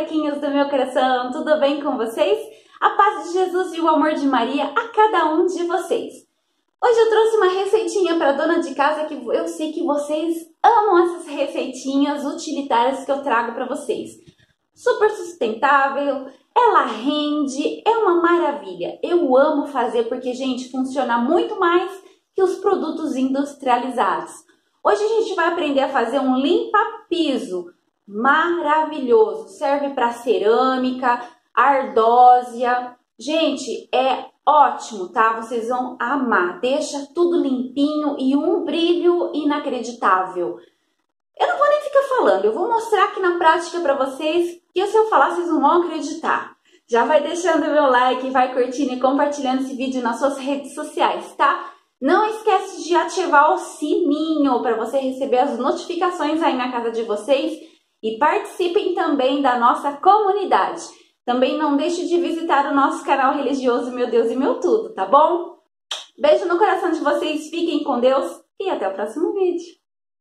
bonequinhos do meu coração, tudo bem com vocês? A paz de Jesus e o amor de Maria a cada um de vocês. Hoje eu trouxe uma receitinha para dona de casa que eu sei que vocês amam essas receitinhas utilitárias que eu trago para vocês. Super sustentável, ela rende, é uma maravilha. Eu amo fazer porque, gente, funciona muito mais que os produtos industrializados. Hoje a gente vai aprender a fazer um limpa-piso maravilhoso. Serve para cerâmica, ardósia. Gente, é ótimo, tá? Vocês vão amar. Deixa tudo limpinho e um brilho inacreditável. Eu não vou nem ficar falando, eu vou mostrar aqui na prática para vocês que se eu falar vocês não vão acreditar. Já vai deixando o meu like, vai curtindo e compartilhando esse vídeo nas suas redes sociais, tá? Não esquece de ativar o sininho para você receber as notificações aí na casa de vocês e participem também da nossa comunidade. Também não deixe de visitar o nosso canal religioso Meu Deus e Meu Tudo, tá bom? Beijo no coração de vocês, fiquem com Deus e até o próximo vídeo.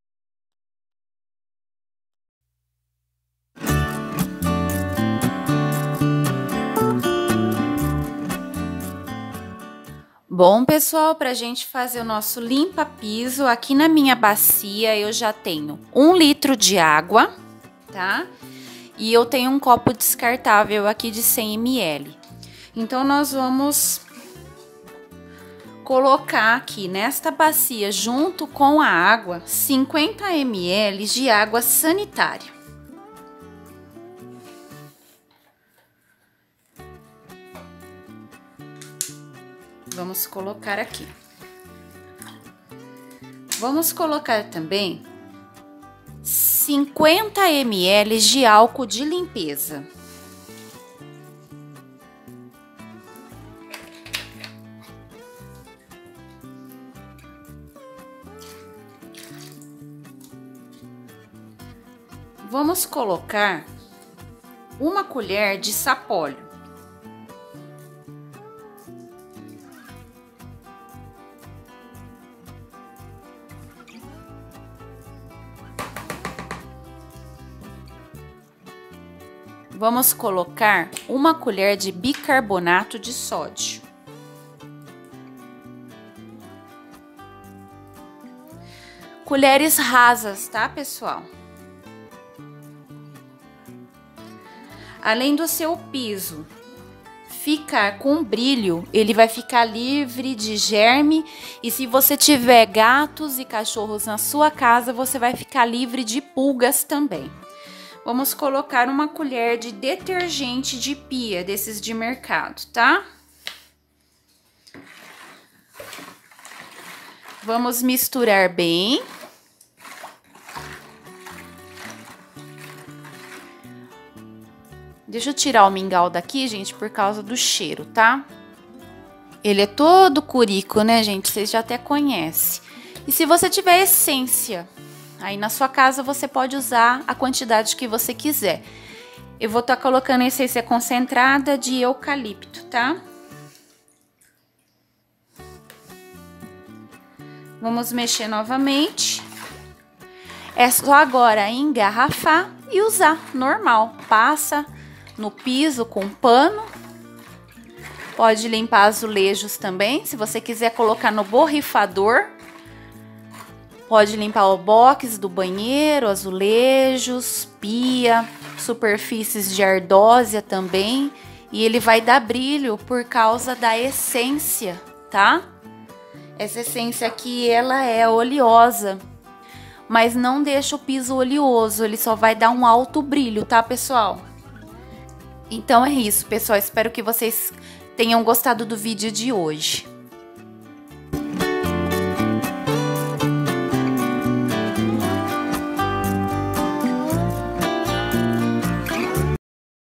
Bom, pessoal, para a gente fazer o nosso limpa-piso, aqui na minha bacia eu já tenho 1 litro de água, tá? E eu tenho um copo descartável aqui de 100 ml. Então, nós vamos colocar aqui nesta bacia, junto com a água, 50 ml de água sanitária. Vamos colocar aqui. Vamos colocar também 50 ml de álcool de limpeza. Vamos colocar 1 colher de sapólio. Vamos colocar 1 colher de bicarbonato de sódio. Colheres rasas, tá, pessoal? Além do seu piso ficar com brilho, ele vai ficar livre de germe. E se você tiver gatos e cachorros na sua casa, você vai ficar livre de pulgas também. Vamos colocar 1 colher de detergente de pia, desses de mercado, tá? Vamos misturar bem. Deixa eu tirar o mingau daqui, gente, por causa do cheiro, tá? Ele é todo curico, né, gente? Vocês já até conhecem. E se você tiver essência aí na sua casa, você pode usar a quantidade que você quiser. Eu vou estar colocando essência concentrada de eucalipto, tá? Vamos mexer novamente. É só agora engarrafar e usar normal. Passa no piso com pano. Pode limpar azulejos também, se você quiser colocar no borrifador. Pode limpar o box do banheiro, azulejos, pia, superfícies de ardósia também. E ele vai dar brilho por causa da essência, tá? Essa essência aqui, ela é oleosa, mas não deixa o piso oleoso, ele só vai dar um alto brilho, tá, pessoal? Então é isso, pessoal. Espero que vocês tenham gostado do vídeo de hoje.